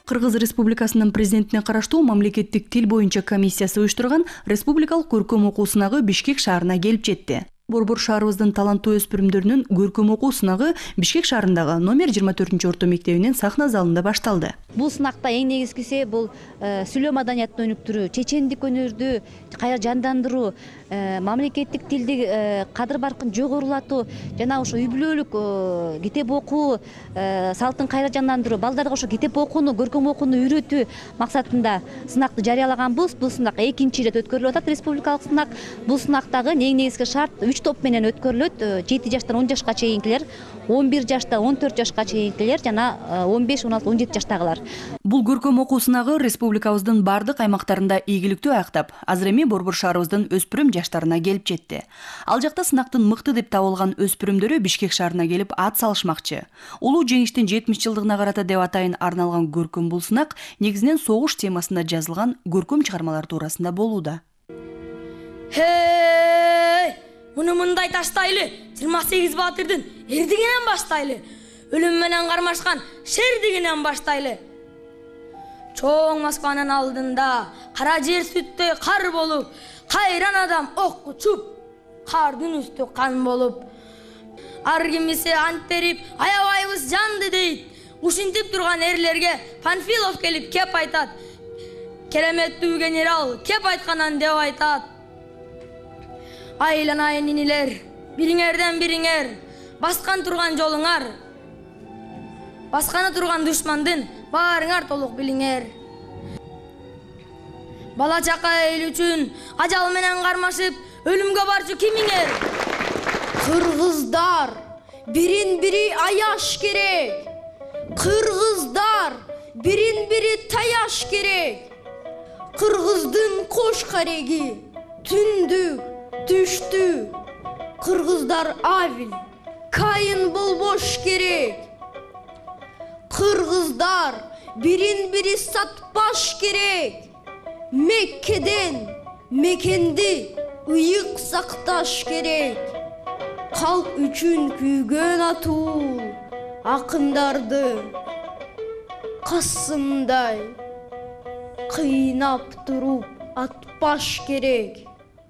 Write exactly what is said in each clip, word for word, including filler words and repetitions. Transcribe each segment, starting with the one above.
Кыргыз Республикасынын президентине караштуу мамлекеттик тил боюнча комиссиясы уюштурган республикалык көркөм окуу сынагы Бишкек шаарына келип жетти. Борбор шаарыбыздын таланттуу өспүрүмдөрүнүн көркөм окуу сынагы Бишкек шаарындагы номер жыйырма төртүнчү орто мектебинин сахна залында башталды. Бул сынакта эң негизгиси бул сүйлөө маданияттын өнүктүрүү, чечендик өнөрдү кайра жандандыруу, мамлекеттик тилди кадыр баркын жогорулатуу жана ошо үй бүлөлүк китеп окуу салтын кайра жандандыруу, балдарга ошо китеп окууну, көркөм окууну үйрөтүү максатында сынакты жарыялаганбыз. Бул сынак экинчи ирет өткөрүлүп атат, республикалык сынак. Бул сынактагы эң негизги шарт үч топ менен өткөрүлөт. жети жаштан он жашка чейинкилер, он бир жаштан он төрт жашка чейинкилер жана он беш, он алты, он жети жаштагылар. Бул көркөм окуу сынагы республикабыздын бардык аймактарында ийгиликтүү аяктап, азыр эми борбор шаарыбыздын өспүрүм жаштарына келип жетти. Ал жакта сынактын мыкты деп табылган өспүрүмдөрү Бишкек шаарына келип ат салышмакчы. Улуу жеңиштин жетимиш жылдыгына карата деп атайын арналган көркөм бул сынак негизинен согуш темасында жазылган көркөм чыгармалар туурасында болууда. Хей! Муну мындай таштайлы, жыйырма сегиз баатырдын эрдигинен баштайлы, өлүм менен кармашкан шердигинен баштайлы. Чоң Москванын алдында кара жер сүттөй кар болуп, кайран адам ок учуп, кардын үстү кан болуп. Ар кимиси ант берип, аябайбыз жанды дейт. Ушинтип турган эрлерге Панфилов келип кеп айтат. Кереметтүү генерал кеп айтканан деп айтат. Айланайын нинилер, бириңерден бириңер, баскан турган жолуңар, басканы турган душмандын баарыңар толук билиңер. Бала чака эл үчүн ажал менен кармашып, өлүмгө барчу кимиңер? Кыргыздар, бирин-бири аяш керек. Кыргыздар, бирин-бири таяш керек. Кыргыздын кош кареги, түндүк, түштү. Кыргыздар Авил, Кайын болбош керек. Кыргыздар, бирин-бири сатпаш керек. Меккеден мекенди ыйык сакташ керек. Калк үчүн күйгөн атуу акындарды касымдай кыйнап туруп атпаш керек.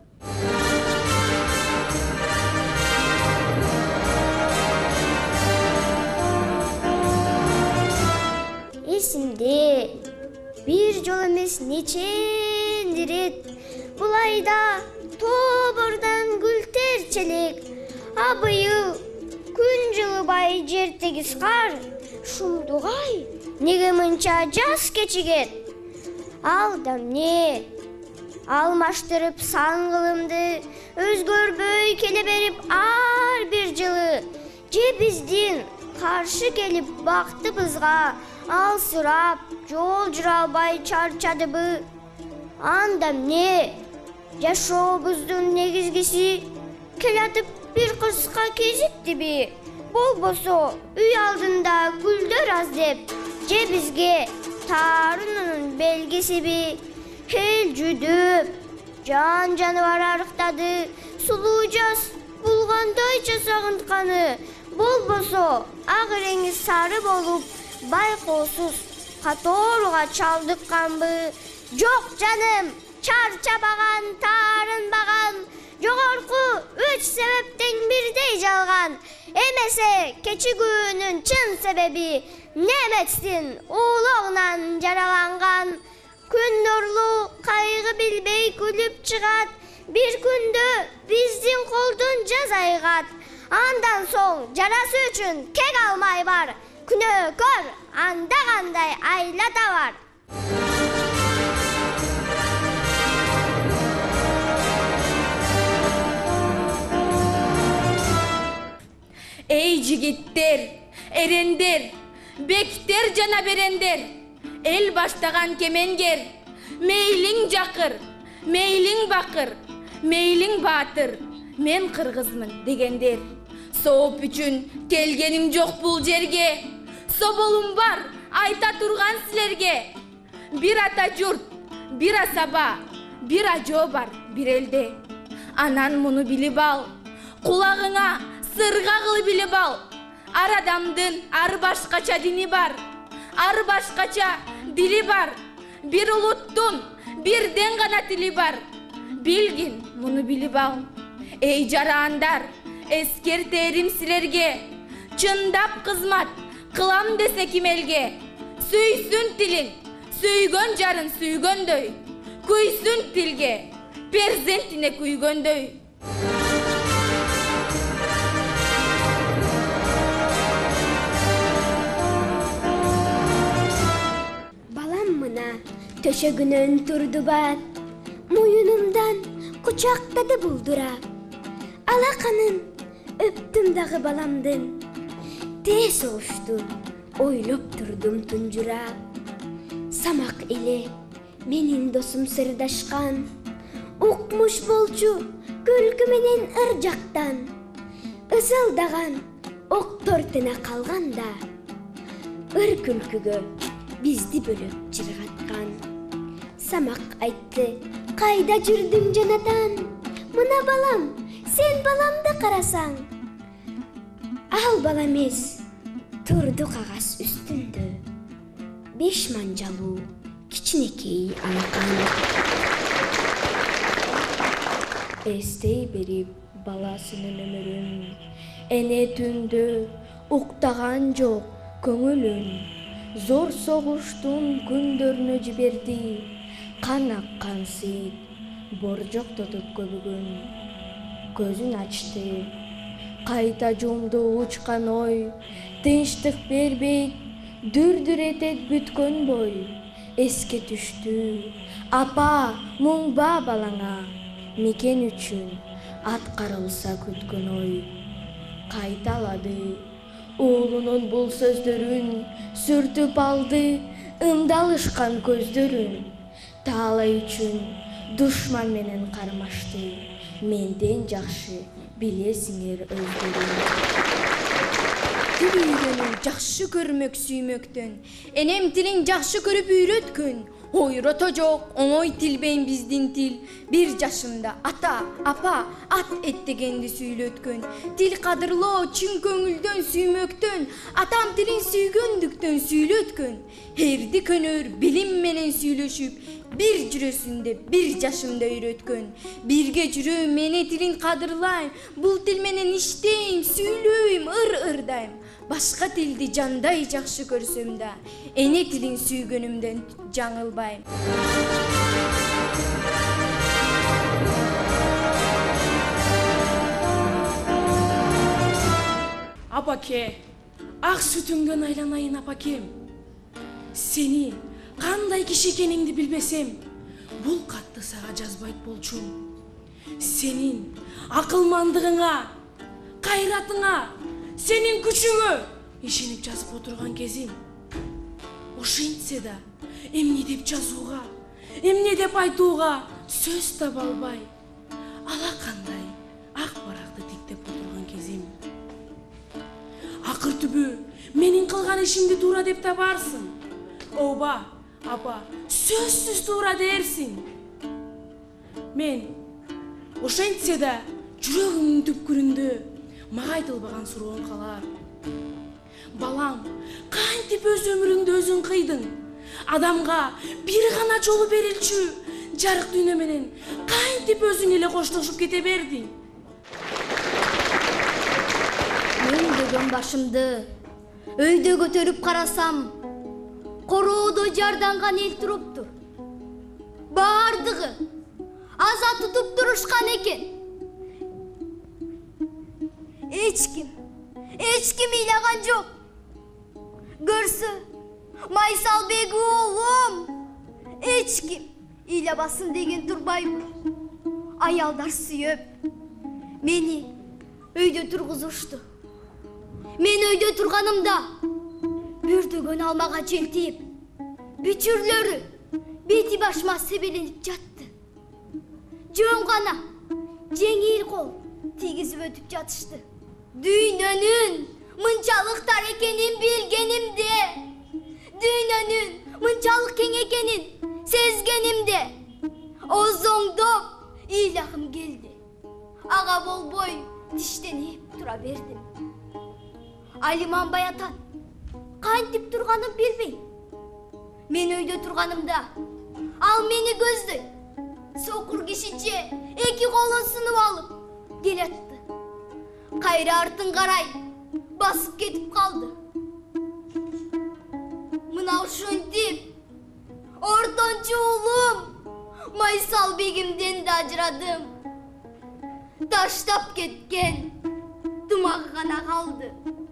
Эсимде бир жол эмес неченди рет бул айда тобордон гүл терчелек, а быйыл күн жылыбай жер тегиз кар, шумдугай неге мынча жаз кечигет? Алда эмне? Алмаштырып сан кылымды өзгөрбөй келе берип ар бир жылы же биздин каршы келип бактыбызга алсырап жол жүрө албай чарчадыбы? Анда эмне? Жашообуздун негизгиси келатып бир кырсыкка кезиктиби? Болбосо үй алдында гүлдөр аз деп же бизге таарынын белгисиби? Эл жүдөп, жан жаныбар арыктады, сулуу жаз булгандайча сагынтканы. Болбосо ак реңи сары болуп, байкоосуз катооруга чалдыкканбы? Жок жаным, чарчабаган, таарынбаган, жогорку үч себептен бирдей жалган. Эмесе кечигүүнүн чын себеби Немецтин уулугунан жараланган. Күн нурлуу, кайгы билбей күлүп чыгат, бир күндө биздин колдон жаз айгат. Андан соң жарасы үчүн кек алмай бар, күнөөкөр анда кандай айла табар. Эй жигиттер, эрендер, бектер жана берендер, эл баштаган кемеңгер, мейлиң жакыр, мейлиң бакыр, мейлиң баатыр, мен кыргызмын дегендер. Сооп үчүн келгеним жок бул жерге, соболум бар айта турган силерге. Бир ата журт, бир асаба, бир ажоо бар бир элде. Анан муну билип ал, кулагыңа сырга кылып билип ал. Ар адамдын ар башкача дини бар. ар башкача дили бар. Bir улуттун бирден гана тили бар. Билгин, муну билип ал. Эй жарандар, эскертерим силерге. Чындап кызмат кылам десе ким элге. Сүйсүн тилин, сүйгөн жарын сүйгөндөй. Күйсүн тилге, перзентине күйгөндөй. Балам мына төшөгүнөн турду бат, муюнумдан кучактады булдурап. Алаканын өптүм дагы баламдын, тез ошту, ойлоп турдум тунжурап. Самак эле менин досум сырдашкан, укмуш болчу күлкү менен ыр жактан. Ызылдаган ок тортуна калганда, ыр күлкүгө бизди бөлөп жыргаткан. Самак айтты, кайда жүрдүң жанатан? Мына балам, сен баламды карасаң. Ал бала эмес, турду кагаз үстүндө. Беш манжалуу кичинекей алакан. Эстей берип баласынын өмүрүн, эне түндө уктаган жок көңүлүн. Зор согуштун күндөрүнө жиберди, кан аккан сейит, боржоктотуп көбүгүн. Көзүн ачты, кайта жумду учкан ой, тынчтык бербейт, дүрдүр этет бүткөн бой. Эске түштү, апа, муңба балаңа, мекен үчүн аткарылса күткөн ой. Кайталады, уулунун бул сөздөрүн сүртүп алды, ымдалышкан көздөрүн. Таалай үчүн душман менен кармашты, менден жакшы билесиңер өздөрүн. Тил үйрөнүү жакшы көрмөк сүймөктөн, энем тилин жакшы көрүп үйрөткөн. Ойрото жок, оңой тилбейм биздин тил. Бир жашымда ата, апа, ат эттегенди сүйлөткөн. Тил кадырлоо чын көңүлдөн сүймөктөн, атам тилин сүйгөндүктөн сүйлөткөн. Эрди көнөр билим менен сүйлөшүп, бир жүрөсүндө бир жашымда үйрөткөн. Бирге жүрөм, мени тилин кадырлайм, бул тил менен иштейм, сүйлөйм, ыр-ырдайм. Башка тилди жандай жакшы көрсөм да, эне тилин сүйгөнүмдөн жаңылбайм. Апаке, ак сүтүңдөн айланайын апакем. Сени кандай киши экениңди билбесем, бул катты сага жазбайт болчумун. Сенин акылмандыгыңа, кайратыңа, сенин күчүңө ишенип жазып отурган кезим. Ошентсе да, эмне деп жазууга, эмне деп айтууга сөз таба албай, алакандай ак баракты тиктеп отурган кезим. Акыр түбү менин кылган ишимди туура деп табарсың. Оба, апа, сөзсүз туура дерсиң. Мен ошентсе да жүрөгүмдүн түпкүрүндө мага айтылбаган суроон калар. Балам, кантип өз өмүрүңдү өзүң кыйдың? Адамга бир гана жолу берилчү жарык дүйнө менен кантип өзүң эле коштошуп кете бердиң? Мен деген башымды өйдө көтөрүп карасам, короодо жарданган эл туруптур. Бардыгы аза тутуп турушкан экен. Эч ким, эч ким ыйлаган жок. Көрсө, Майсалбек уулум, эч ким ыйлабасын деген турбайбы. Аялдар сүйөп, мени өйдө тургузушту. Мен өйдө турганымда бүрдөгөн алмага желтип, бүчүрлөрү бети башыма себеленип жатты. Жөн гана жеңил кол тийгизип өтүп жатышты. Дүйнөнүн мынчалыктар экенин билгенимде, дүйнөнүн мынчалык кең экенин сезгенимде, озоңдоп ыйлагым келди. Ага болбой тиштенип тура бердим. Алиман Баятан кантип турганын билбейм. Мен өйдө турганымда ал мени көздөй сокур кишиче эки колун сынып алып келатты. Кайра артын карай басып кетип калды. Мына ушинтип ортончу уулум Майсал бегимден да ажырадым. Таштап кеткен тымагы гана калды.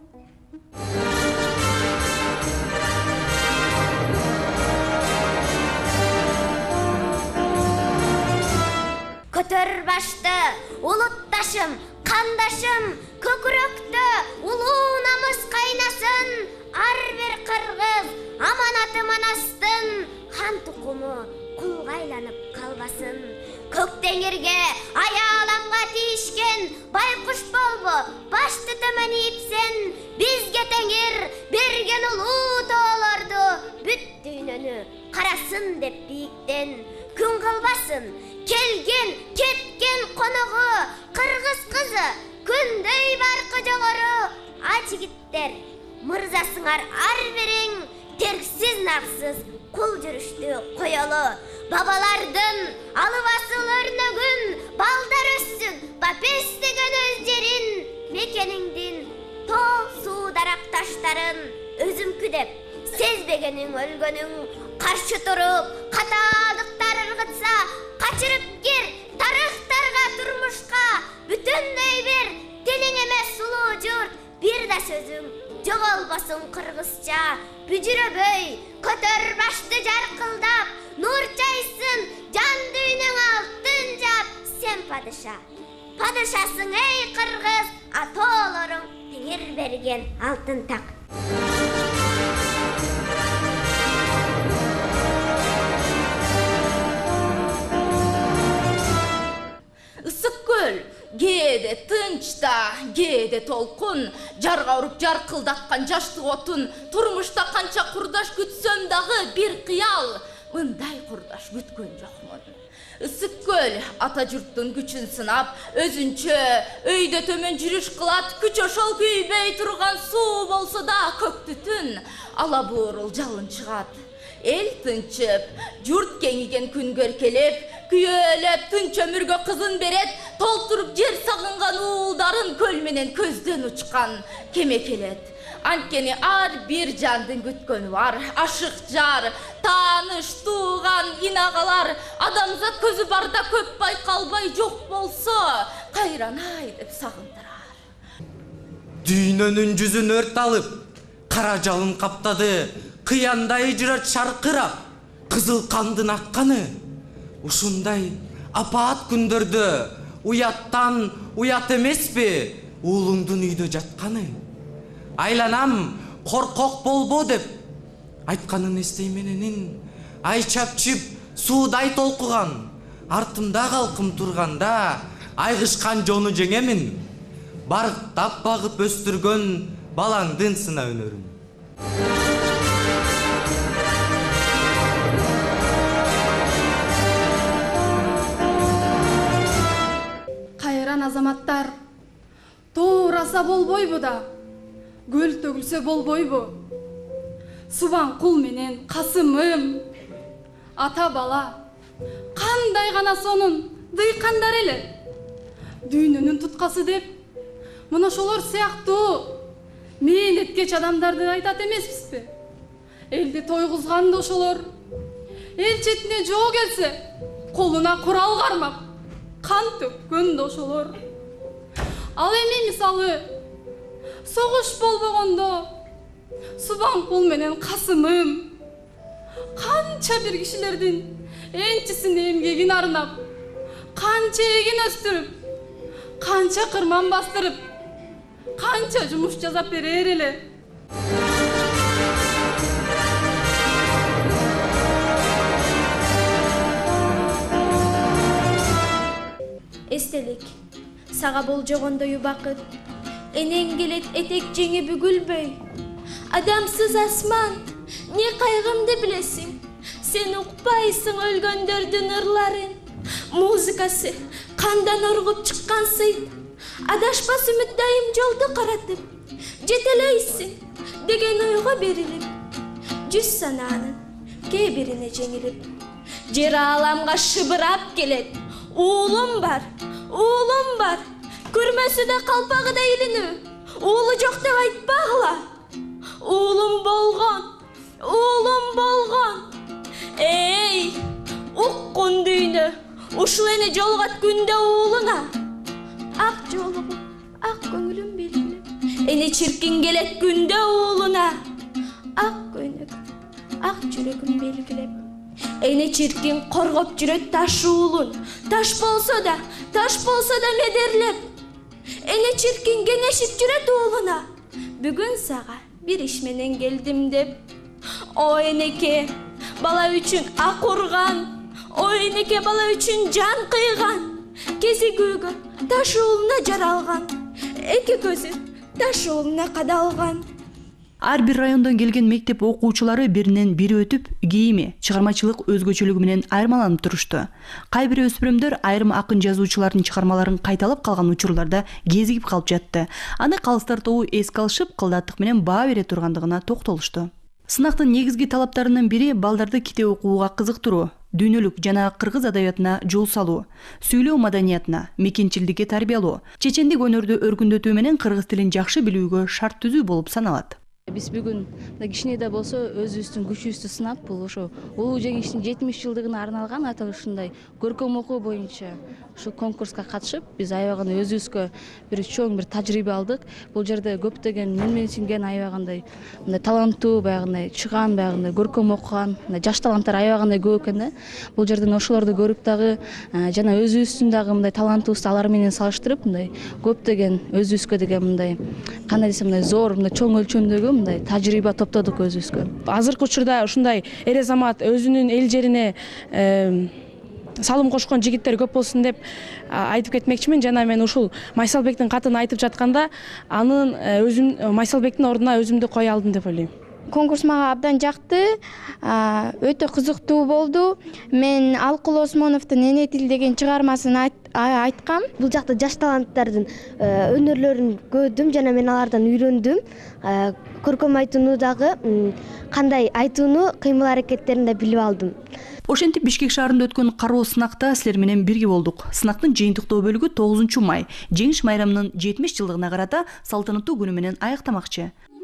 Көтөр башты, улутташым, кандашым, көкүрөктө улуу намыс кайнасын, ар бир кыргыз аманаты манастын, хан тукуму кулга айланып калбасын. Көк деңирге аяламга тийишкен байкуш болбо, башты төмөн ийипсен, бизге теңир берген улуу тоолорду бүт дүйнөнү карасын деп бийиктен. Күн кылбасын келген кеткен коногу, кыргыз кызы күндөй баркы жогору. А жигиттер, мырзасыңар ар бириң терксиз нарсыз кул жүрүштү коелу. Бабалардын алып асыл өрнөгүн балдар өссүн, бапес деген өз жерин, мекениңдин тоо суу дарак таштарын өзүмкү деп сезбегениң өлгөнүң. Каршы туруп катаалыктар ыргытса, качырып кир тарыхтарга турмушка. Бүтүндөй бир тилиң эмес сулуу журт, бир да сөзүң жоголбосун кыргызча. Бүжүрөбөй көтөр башты жаркылдап, нур чайсын жан дүйнөң алтын жап. Сен падыша, падышасың эй кыргыз, атоолоруң теңир берген алтын так. Ысык көл, кээде тынч да, кээде толкун, жарга уруп жаркылдаткан жаштык отун, турмушта канча курдаш күтсөм дагы бир кыял, мындай курдаш күткөн жокмун. Ысык көл ата журттун күчүн сынап, өзүнчө өйдө төмөн жүрүш кылат. Күч ошол күйбөй турган суу болсо да көктү түн, ала буурул жалын чыгат. Эл тынчып, журт кеңиген күнгө эркелеп, күйөлөп тынч өмүргө кызын берет. Толтуруп жер сагынган уулдарын көл менен көздөн учкан кеме келет. Анткени ар бир жандын күткөнү бар. Ашык жар, тааныш, тууган, инагалар. Адамзат көзү барда көп байкалбай жок болсо, кайранай деп сагындырар. Дүйнөнүн жүзүн өрт алып, кара жалын каптады. Кыяндайы жүрөт шаркырап, кызыл кандын акканы. Ушундай апаат күндөрдө уяттан уят эмеспи уулуңдун үйдө жатканы. Айланам коркок болбо деп айтканын эстеймененин. Ай чапчып суудай толкуган, артымда калкым турганда айгышкан жону жеңемин. Барктап багып өстүргөн балаңдын сына өнөрүм. Азаматтар, тоораса болбойбу да, көл төгүлсө болбойбу. Субан кул менен Касымым, ата бала, кандай гана сонун дыйкандар эле. Дүйнөнүн туткасы деп, мына ошолор сыяктуу мээнеткеч адамдарды айтат эмеспизби? Элди тойгузган да ошолор. Эл четине жоо келсе, колуна курал кармап, кан төккөн да ошолор. Ал эми мисалы согуш болбогондо Субанкул менен Касымым канча бир кишилердин энчисин эмгегин арнап, канча эгин өстүрүп, канча кырман бастырып, канча жумуш жасап берер эле. Эстелик, сага болжогондой убакыт, энең келет этек жеңи бүгүлбөй. Адамсыз асман, не кайгымды билесиң? Сен укпайсың өлгөндөрдүн ырларын. Музыкасы кандан оргуп чыккан сыйт. Адашпас үмүттайым жолду каратып, жетелейсиң деген ойго берилип. Жүз санаанын кээ бирине жеңилип. Жер аламга шыбырап келет. Уулум бар, уулум бар. Көрмөсү да калпагы да илинүү. Уулу жок деп айтпагыла. Уулум болгон, уулум болгон. Эй, уккун дүйнө, ушул эне жолугат күндө уулуна. Ак жолугу, ак көңүлүм белгилеп. Эне чиркин келет күндө уулуна. Ак көйнөк, ак жүрөгүм белгилеп. Эне чиркин коргоп жүрөт таш уулун. Таш болсо да, таш болсо да медерлеп. Эне чиркин кеңешип жүрөт уулуна. Бүгүн сага бир иш менен келдим деп. О энеке, бала үчүн ак урган. О энеке, бала үчүн жан кыйган. Кези күйгө таш уулуна жаралган. Эки көзү таш уулуна кадалган. Ар бир райондон келген мектеп окуучулары биринен бири өтүп, кийими, чыгармачылык өзгөчөлүгү менен айырмаланып турушту. Кай бир өспүрүмдөр айрым акын жазуучулардын чыгармаларын кайталап калган учурларда кезигип калып жатты. Аны калыстар тобу эске алышып, кылдаттык менен баа бере тургандыгына токтолушту. Сынактын негизги талаптарынын бири балдарды китеп окууга кызыктыруу, дүйнөлүк жана кыргыз адабиятына жол салуу, сүйлөө маданиятына, мекенчилдикке тарбиялоо, чечендик өнөрдү өркүндөтүү менен кыргыз тилин жакшы билүүгө шарт түзүү болуп саналат. Биз бүгүн кичине да болсо өзүбүздүн күчүбүздү сынап, бул ошо улуу жеңиштин жетимиш жылдыгына арналган аталышындай көркөм окуу боюнча ушу конкурска катышып, биз аябагында өзүбүзгө бир чоң бир тажрыйба алдык. Бул жерде көптөгөн менменсинген аябагандай мындай таланттуу, баягындай чыган, баягындай көркөм окуган жаш таланттар аябагандай көп экен да. Бул жерден ошолорду көрүп дагы жана өзүбүздүн дагы мындай талантыбызды алар менен салыштырып, мындай көптөгөн өзүбүзгө деген мындай кандай десем мындай зор, мындай чоң өлчөмдөгү мындай тажрыйба топтодук өзүбүзгө. Азыркы учурда ушундай эр азамат өзүнүн эл жерине салым кошкон жигиттер көп болсун деп айтып кетмекчимин. Жана мен ушул Майсалбектин катын айтып жатканда анын өзүм Майсалбектин ордуна өзүмдү кое алдым деп ойлойм. Конкурс мага абдан жакты, өтө кызыктуу болду. Мен Алкул Осмоновдун Эне тил деген чыгармасын айткам. Бул жакта жаш таланттардын өнөрлөрүн көрдүм жана мен алардан үйрөндүм. Көркөм айтууну дагы кандай айтууну, кыймыл аракеттерин да билип алдым. Ошентип Бишкек шаарында өткөн кароо сынакта силер менен бирге болдук. Сынактын жыйынтыктоо бөлүгү тогузунчу май, жеңиш майрамынын жетимиш жылдыгына карата салтанаттуу күнү менен аяктамакчы.